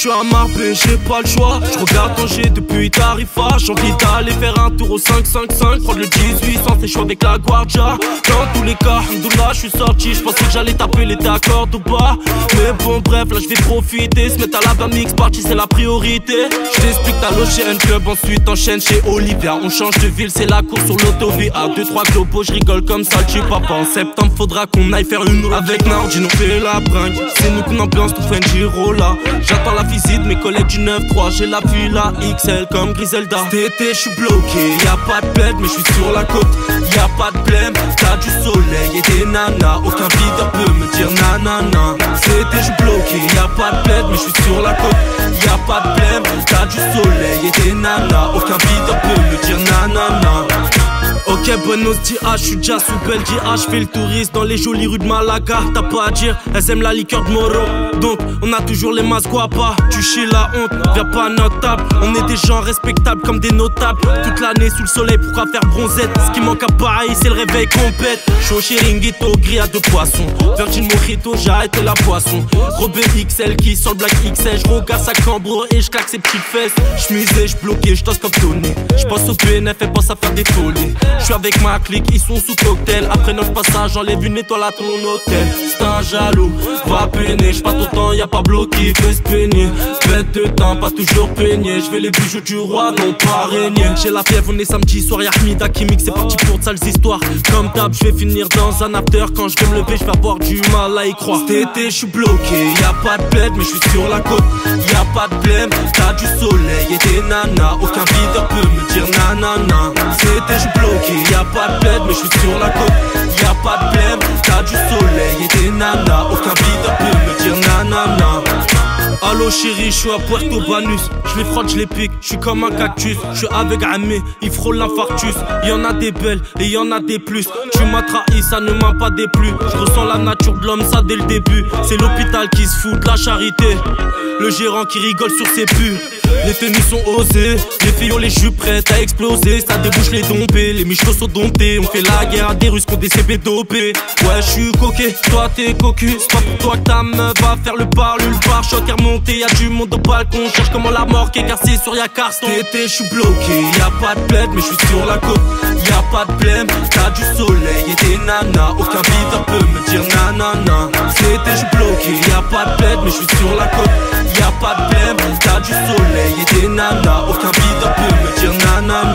suis à Marbella, j'ai pas le choix. Je regarde Tanger depuis Tarifa. J'ai envie d'aller faire un tour au 555, prendre le 18 sans tes choix avec la Guardia. Dans tous les cas, alhamdoulilah, je suis sorti. Je pensais que j'allais taper les accords au bas. Mais bon, bref, là je vais profiter. Se mettre à la bas mix party, c'est la priorité. Je t'explique, t'as l'Ocean Club, ensuite enchaîne chez Olivia. On change de ville, c'est la course sur l'autovie. À 2-3 globos, je rigole comme ça, le papa. En septembre, faudra qu'on aille faire une route avec Nardine, on fait la bringue. C'est nous qu'on ambiance, tout fait une Giro là. J'attends la visite, mes collègues du 9-3. J'ai la villa XL comme Griselda. Cet été, je suis bloqué, y'a pas de plaid, mais je suis sur la côte. Y'a pas de blême, t'as du soleil et des nanas. Aucun videur peut me dire nanana. Cet été, je suis bloqué, y'a pas de plaid, mais je suis sur la côte. Y'a pas de blême, t'as du soleil et des nanas. Aucun videur peut me dire nanana. Ok, Buenos Dias, je suis déjà sous Belgia. Je fais le touriste dans les jolies rues de Malaga. T'as pas à dire, elles aiment la liqueur de Moro. Donc, on a toujours les masques guapas. Tu chies la honte, viens pas à notre table. On est des gens respectables comme des notables. Toute l'année sous le soleil, pourquoi faire bronzette? Ce qui manque à Paris, c'est le réveil compète. J'suis au chiringuito, gris à 2 poissons. Virgin Mojito, j'ai arrêté la poisson. Robé XL qui sort le Black XL. J'regarde sa cambro et j'claque ses petites fesses. J'musais, j'bloquais, j'danse comme Tony. J'pense au PNF et pense à faire des tollés. J'suis avec ma clique, ils sont sous cocktail. Après 9 passages, j'enlève une étoile à ton hôtel. C'est un jaloux, va peiner. J'passe ton temps, y'a pas bloqué, fais se peigner. Fête de temps, pas toujours peigné. J'fais les bijoux du roi, non pas régner. J'ai la fièvre, on est samedi soir, y'a Hamida qui mixe. C'est parti pour de sales histoires. Comme d'hab, j'vais finir dans un after. Quand j'vais me lever, j'vais avoir du mal à y croire. Cet été, j'suis bloqué, y'a pas de plaid, mais j'suis sur la côte. Y'a pas de blême, t'as du soleil et des nanas. Aucun videur peut me dire nanana. Cet été, j'suis bloqué, y'a pas de plaid, mais j'suis sur la côte. Y'a pas de blême, t'as du soleil et des nanas. Aucun videur peut me dire nanana. Allo chérie, j'suis à Puerto Banus. J'les frotte, j'les pique, j'suis comme un cactus. J'suis avec Amé, il frôle l'infarctus. Y'en a des belles et y'en a des plus. Tu m'as trahi, ça ne m'a pas déplu. J'ressens la nature de l'homme, ça dès le début. C'est l'hôpital qui se fout de la charité. Le gérant qui rigole sur ses pubs. Les tenues sont osées, les filles ont les jupes prêtes à exploser. Ça débouche les dompés, les michtos sont domptés. On fait la guerre à des Russes contre des CB dopés. Ouais, j'suis coquet, toi t'es cocu. C'est pas pour toi que ta meuf va faire le parle. Le pare-choc est remonté, y'a du monde au balcon. Cherche comment la mort qui est cassée sur Yacarston. Cet été, j'suis bloqué, y'a pas de plaid, mais j'suis sur la côte. Y'a pas de blême, t'as du soleil et des nanas. Aucun videur peut me dire nanana. Cet été, j'suis bloqué, y'a pas de plaid, mais j'suis sur la côte. Y'a pas de blême, t'as du soleil et des nanas. Aucun videur peut me dire nanana.